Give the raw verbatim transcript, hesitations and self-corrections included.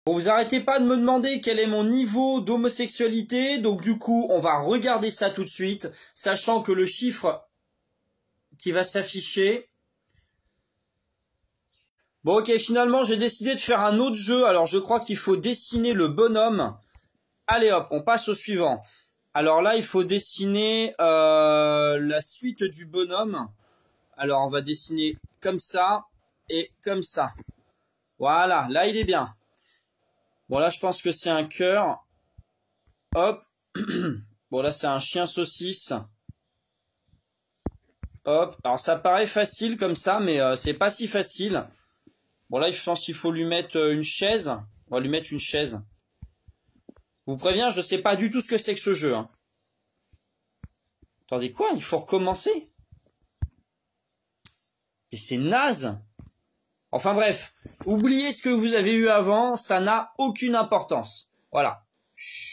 Bon, vous arrêtez pas de me demander quel est mon niveau d'homosexualité, donc du coup, on va regarder ça tout de suite, sachant que le chiffre qui va s'afficher... Bon, ok, finalement, j'ai décidé de faire un autre jeu, alors je crois qu'il faut dessiner le bonhomme. Allez hop, on passe au suivant. Alors là, il faut dessiner euh, la suite du bonhomme. Alors, on va dessiner comme ça et comme ça. Voilà, là, il est bien. Bon, là, je pense que c'est un cœur. Hop. Bon, là, c'est un chien saucisse. Hop. Alors, ça paraît facile comme ça, mais euh, c'est pas si facile. Bon, là, je pense qu'il faut lui mettre une chaise. On va lui mettre une chaise. Je vous préviens, je sais pas du tout ce que c'est que ce jeu. Hein. Attendez, quoi? Il faut recommencer? Et c'est naze. Enfin bref, oubliez ce que vous avez eu avant, ça n'a aucune importance. Voilà. Chut.